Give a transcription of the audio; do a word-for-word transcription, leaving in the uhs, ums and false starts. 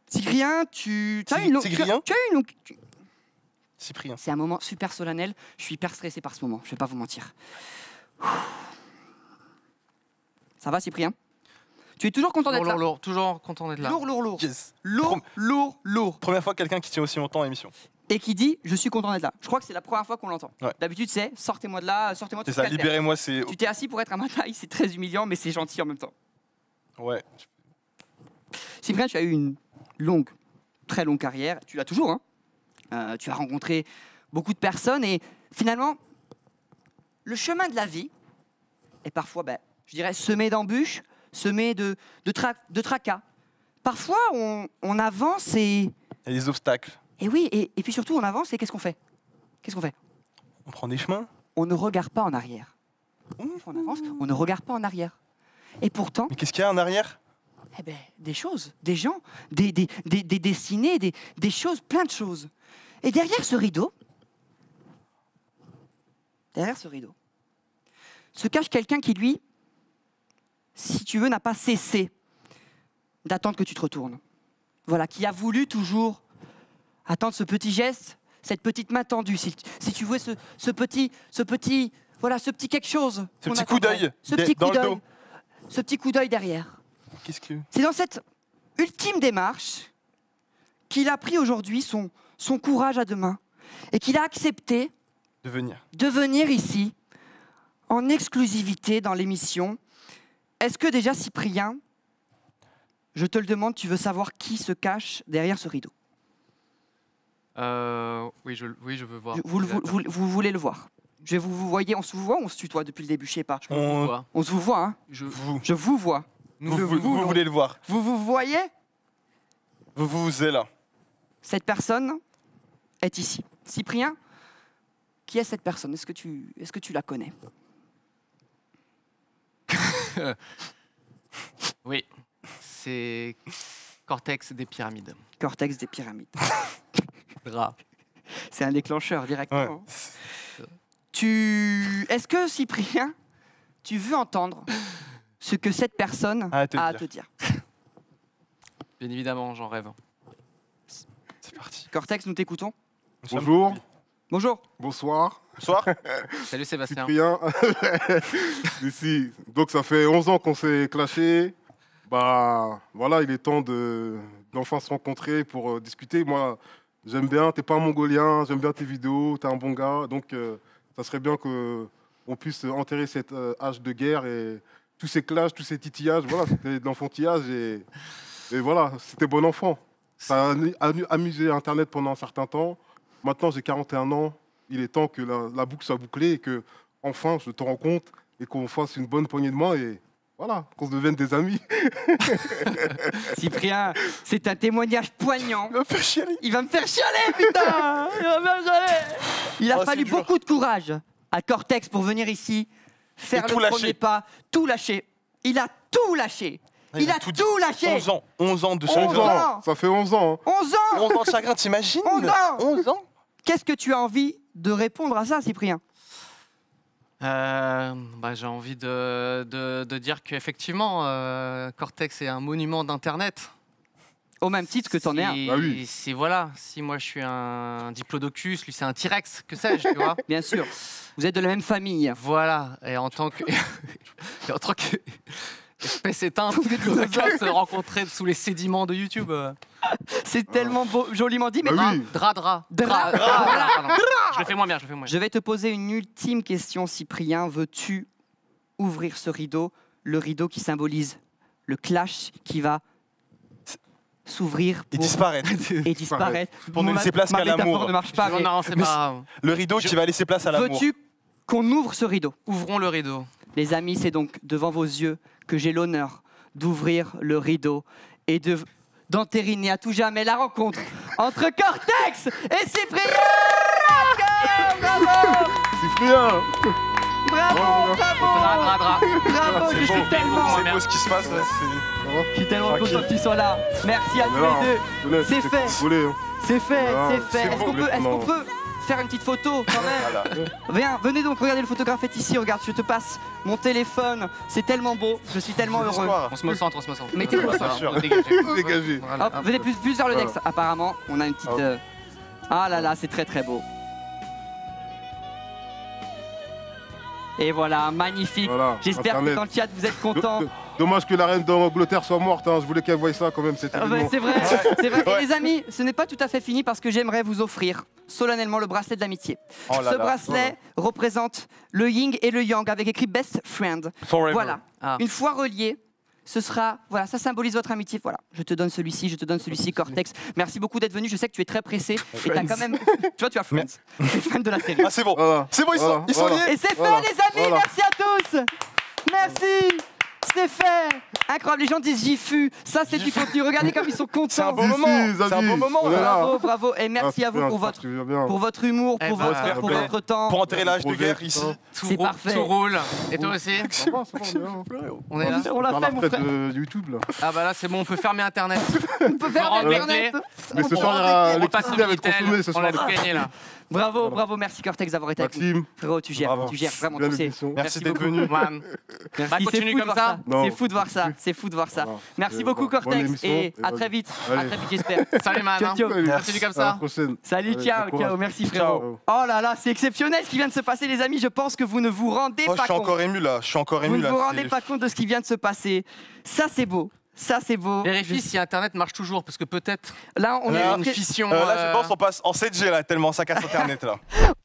Cyprien, tu... Tu as une longue... Cyprien Tu as une longue... tu- Cyprien. C'est un moment super solennel. Je suis hyper stressé par ce moment, je vais pas vous mentir. Ça va, Cyprien? Tu es toujours content d'être Lourd, là? lourd, lourd, toujours content d'être là. Lourd, lourd, lourd. Yes. Lourd, Prom- lourd, lourd. Première fois que quelqu'un qui tient aussi longtemps à l'émission. Et qui dit, je suis content d'être là. Je crois que c'est la première fois qu'on l'entend. Ouais. D'habitude, c'est, sortez-moi de là, sortez-moi de C'est ce ça, calvaire. libérez-moi, c'est... Tu t'es assis pour être un mataille, c'est très humiliant, mais c'est gentil en même temps. Ouais. Cyprien, tu as eu une longue, très longue carrière. Tu l'as toujours, hein. Euh, tu as rencontré beaucoup de personnes et finalement, le chemin de la vie est parfois, ben, je dirais, semé d'embûches, semé de, de, tra de tracas. Parfois, on, on avance et... Il y a des obstacles. Et oui, et, et puis surtout, on avance et qu'est-ce qu'on fait? Qu'est-ce qu'on fait? On prend des chemins. On ne regarde pas en arrière. On avance, on ne regarde pas en arrière. Et pourtant, Mais qu'est-ce qu'il y a en arrière? eh ben, des choses, des gens, des, des, des, des destinées, des, des choses, plein de choses. Et derrière ce rideau, derrière ce rideau, se cache quelqu'un qui, lui, si tu veux, n'a pas cessé d'attendre que tu te retournes. Voilà, qui a voulu toujours attendre ce petit geste, cette petite main tendue, si, si tu veux, ce, ce petit, ce petit, voilà, ce petit quelque chose. Ce qu'on petit coup attendrait. d'œil Ce dé- petit dans coup le d'œil, dos. ce petit coup d'œil derrière. Qu'est-ce que... C'est dans cette ultime démarche qu'il a pris aujourd'hui son, son courage à deux mains et qu'il a accepté De venir. de venir ici en exclusivité dans l'émission. Est-ce que déjà, Cyprien, je te le demande, tu veux savoir qui se cache derrière ce rideau? Euh, oui, je, oui, je veux voir. Je- vous, le- vous, vous- vous voulez le voir? Je vais vous, vous voyez, on se vous voit ou on se tutoie depuis le début, je sais pas. Je On- vous vois. On se vous voit, hein? Je, Vous, Je vous vois. nous vous, le vous- vous voulons. voulez le voir. Vous vous voyez? Vous, vous, vous êtes là. Cette personne est ici. Cyprien, qui est cette personne? Est-ce que tu, est-ce que tu la connais? Oui, c'est Cortex des pyramides. Cortex des pyramides. Dra. C'est un déclencheur Ouais. directement. Tu, est-ce que Cyprien, tu veux entendre ce que cette personne À te a à dire. te dire? Bien évidemment, j'en rêve. C'est parti. Cortex, nous t'écoutons. Nous sommes- Bonjour, Bonjour. bonsoir, Bonsoir. Salut Sébastien. Cyprien. Ici, donc ça fait onze ans qu'on s'est clashé. Bah voilà, il est temps de d'enfin se rencontrer pour euh, discuter. Moi, j'aime bien, t'es pas un mongolien, j'aime bien tes vidéos, t'es un bon gars. Donc euh, ça serait bien qu'on puisse enterrer cette euh, âge de guerre et tous ces clashs, tous ces titillages. Voilà, c'était de l'enfantillage et, et voilà, c'était bon enfant. Ça a amu- amu- amusé Internet pendant un certain temps. Maintenant, j'ai quarante et un ans. Il est temps que la, la boucle soit bouclée et que, enfin, je te rencontre et qu'on fasse une bonne poignée de main et voilà, qu'on se devienne des amis. Cyprien, c'est un témoignage poignant. Me fait chialer. Il va me faire chialer, putain. Il va me faire chialer. Il a Oh, fallu c'est dur. beaucoup de courage à Cortex pour venir ici, faire Et le tout lâcher. premier pas, tout lâcher. Il a tout lâché. Ah, Il, a tout, dit. lâché. onze ans. onze ans de onze chagrin. ans. Ça fait onze ans. hein. onze ans. onze ans de chagrin, t'imagines? onze ans. onze ans. Qu'est-ce que tu as envie de répondre à ça, Cyprien? Euh, bah, j'ai envie de, de, de dire qu'effectivement, euh, Cortex est un monument d'Internet. Au même titre que t'en es un. Si- Bah oui. Si voilà, si moi je suis un diplodocus, lui c'est un T-Rex, que sais-je, tu vois. Bien sûr. Vous êtes de la même famille. Voilà, et en tant que, et en tant que espèce éteinte, on va se rencontrer sous les sédiments de YouTube. euh. C'est tellement beau, joliment dit, mais Bah oui. Dra, dra, Dra. dra, voilà, pardon. Je le fais moins bien, je le fais moins bien. je vais te poser une ultime question, Cyprien. Veux-tu ouvrir ce rideau, le rideau qui symbolise le clash qui va s'ouvrir Et pour- disparaître. et disparaître. Pour ne Mon laisser ma- place ma qu'à métaphore l'amour. ne marche pas. Non, mais non, c'est mais pas. Le rideau qui va laisser place à l'amour. veux-tu qu'on ouvre ce rideau? Ouvrons le rideau. Les amis, c'est donc devant vos yeux que j'ai l'honneur d'ouvrir le rideau et de d'entériner à tout jamais la rencontre entre Cortex et Cyprien. Bravo, Cyprien. bravo, Dra, bravo, dra, dra. bravo, je C'est suis beau. tellement, C'est beau ce qui se passe. là, c'est- je suis tellement Tranquille. content que tu sois là. Merci à tous Non, les deux. je laisse, C'est c'est fait. désolé, hein. C'est fait, Ah, c'est fait. c'est Est-ce bon, qu'on peut, est-ce qu'on non. peut faire une petite photo quand même. Voilà. Viens, venez donc, regardez, le photographe est ici, regarde, je te passe mon téléphone, c'est tellement beau, je suis tellement heureux. L'histoire. On se me centre, on se me centre. Mettez-vous Bien sûr. Dégagé. Voilà. Hop, venez plus, plus vers le Dex, apparemment, on a une petite... Hop. euh, Ah là là, c'est très très beau. Et voilà, magnifique. Voilà, J'espère que Internet. dans le chat, vous êtes Do- contents. do- Dommage que la reine d'Angleterre soit morte, hein. Je voulais qu'elle voie ça quand même, c'était Ah bah, mignon. c'est vrai, c'est vrai. Ouais. Et les amis, ce n'est pas tout à fait fini parce que j'aimerais vous offrir solennellement le bracelet de l'amitié. Oh là Ce là. bracelet représente le yin et le yang avec écrit Best Friend. Forever. Voilà. Ah. Une fois relié, ce sera, voilà, ça symbolise votre amitié. Voilà, je te donne celui-ci, je te donne celui-ci, Cortex. Merci beaucoup d'être venu. Je sais que tu es très pressé et t'as quand même, tu vois, tu as Friends, tu es fan de la série. Ah, c'est bon. Voilà. C'est bon, ils sont, Voilà, ils sont voilà. liés. Et c'est fait, Voilà, les amis. voilà. Merci à tous. Merci. C'est fait. Incroyable. Les gens disent j'y fus. Ça, c'est du contenu. Regardez comme ils sont C'est un contents. beau Si, moment. si, C'est un Zabi, beau moment. on est là. Bravo, bravo. Et merci Ah, à vous super, pour ça, votre, tu vas bien. pour votre humour, Eh pour, ben, votre, fair pour play. votre temps. Pour enterrer l'âge de Projet, guerre ici. Tout, C'est rou- parfait. tout roule. Et toi aussi Ça va, ça va, on est là. On est là On l'a Dans fait, la mon retraite frère. de YouTube là. Ah bah là c'est bon, on peut fermer internet. On peut faire Laurent Internet. Beckley. Mais ce On soir, il y aura on passe l'électricité au va être Minitel, consommée ce on a soir. tout gagné là. Bravo, Voilà. bravo. Merci Cortex d'avoir été avec nous. Maxime, Frérot, tu gères, Bravo. tu gères vraiment belle ton c'est. émission. Merci d'être beaucoup. venu. Man. Merci, Bah, c'est continue fou de comme voir ça. Non. C'est fou de voir ça. C'est fou de voir ça. Voilà. Merci Et beaucoup voilà. Bonne Cortex émission, et et à vas-y. très vite. À Allez. très vite, j'espère. Salut man. Ciao, hein. ciao. Allez, Continue comme à la ça. prochaine. Salut, Allez, ciao, bon courage. ciao. Merci Ciao. frérot. Oh là là, c'est exceptionnel ce qui vient de se passer, les amis. Je pense que vous ne vous rendez Oh, je pas suis compte. encore ému là. Je suis encore Vous ému ne là. vous rendez C'est- pas compte de ce qui vient de se passer. Ça, c'est beau. Ça, c'est beau. Vérifie si internet marche toujours parce que peut-être Là, on il y est a rentré- une fission. Euh, là, euh, je pense qu'on passe en sept G là, tellement ça casse internet là.